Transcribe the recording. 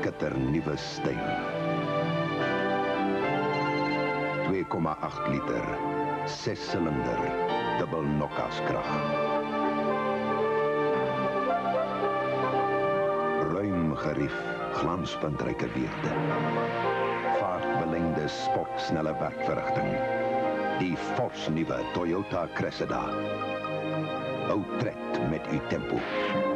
skitternuwe styl. 2,8 liter, 6-silinder, dubbel nokaskrag. Ruim gerief, glanspuntryke weerde. Vaartbelengde sportsnelle werkverrigting. Die fors nuwe Toyota Cressida. Hou tred met uw tempo.